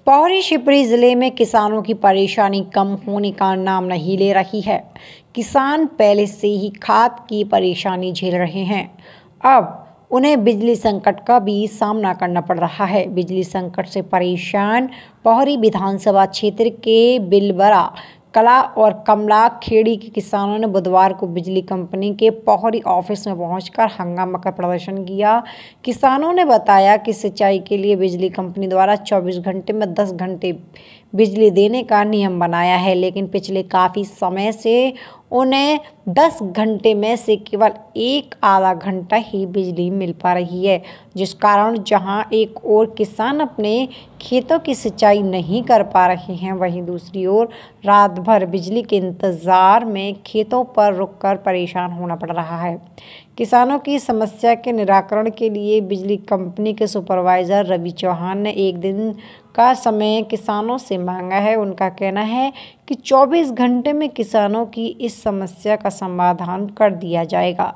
पौड़ी शिवपुरी जिले में किसानों की परेशानी कम होने का नाम नहीं ले रही है। किसान पहले से ही खाद की परेशानी झेल रहे हैं। अब उन्हें बिजली संकट का भी सामना करना पड़ रहा है। बिजली संकट से परेशान पौड़ी विधानसभा क्षेत्र के बिलबरा कला और कमला खेड़ी के किसानों ने बुधवार को बिजली कंपनी के पौड़ी ऑफिस में पहुंचकर हंगामा कर प्रदर्शन किया। किसानों ने बताया कि सिंचाई के लिए बिजली कंपनी द्वारा 24 घंटे में 10 घंटे बिजली देने का नियम बनाया है, लेकिन पिछले काफ़ी समय से उन्हें 10 घंटे में से केवल एक आधा घंटा ही बिजली मिल पा रही है, जिस कारण जहां एक ओर किसान अपने खेतों की सिंचाई नहीं कर पा रहे हैं, वहीं दूसरी ओर रात भर बिजली के इंतज़ार में खेतों पर रुककर परेशान होना पड़ रहा है। किसानों की समस्या के निराकरण के लिए बिजली कंपनी के सुपरवाइज़र रवि चौहान ने एक दिन का समय किसानों से मांगा है। उनका कहना है कि 24 घंटे में किसानों की इस समस्या का समाधान कर दिया जाएगा।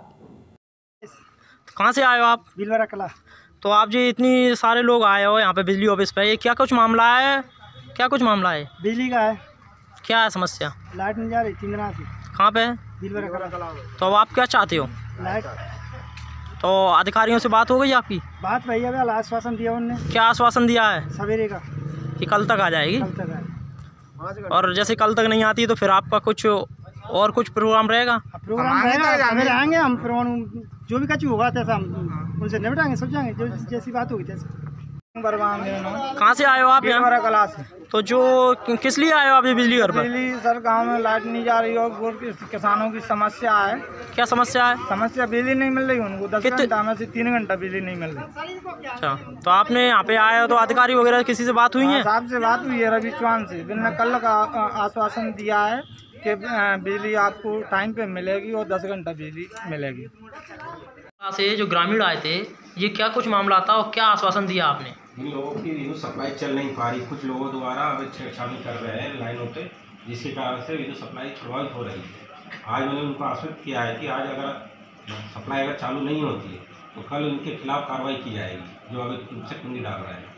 कहाँ से आए हो आप? बिलबरा कला। तो आप जी इतनी सारे लोग आए हो यहाँ पे बिजली ऑफिस पे, ये क्या कुछ मामला है? क्या कुछ मामला है? बिजली का है। क्या है समस्या? लाइट नहीं जा रही 3 दिनों से। कहाँ पे? बिलबरा कला। तो अब आप क्या चाहते हो? लाइट। तो अधिकारियों से बात हो गई आपकी? बात वही है, आश्वासन दिया उन्होंने। क्या आश्वासन दिया है? सवेरे का कि कल तक आ जाएगी। कल तक आए। और जैसे कल तक नहीं आती तो फिर आपका कुछ और कुछ प्रोग्राम रहेगा? प्रोग्राम रहेगा, सवेरे आएंगे हम, फिर जो भी कचू होगा तैसा हम उनसे निपटाएंगे, समझाएंगे जो जैसी बात होगी तैसे। कहाँ से आए हो आप? बिलबरा कला से। तो जो किस लिए आए हो आप ये बिजली घर पर? बिजली सर गांव में लाइट नहीं जा रही और किसानों की समस्या है। क्या समस्या है? समस्या बिजली नहीं मिल रही उनको, 10 घंटा में से 3 घंटा बिजली नहीं मिल रही। अच्छा, तो आपने यहाँ पे आए हो तो अधिकारी वगैरह किसी से बात हुई है? साहब से बात हुई है, रवि चौहान से। बिना कल का आश्वासन दिया है कि बिजली आपको टाइम पे मिलेगी और 10 घंटा बिजली मिलेगी। से जो ग्रामीण आए थे, ये क्या कुछ मामला था और क्या आश्वासन दिया आपने? इन लोगों की सप्लाई चल नहीं पा रही, कुछ लोगों द्वारा छेड़छाड़ कर रहे हैं लाइनों पे, जिसके कारण से सप्लाई प्रभावित हो रही है। आज मैंने उनको आश्वस्त किया है कि आज अगर सप्लाई चालू नहीं होती है तो कल उनके खिलाफ कार्रवाई की जाएगी, जो अगर कुंडी डाल रहे हैं।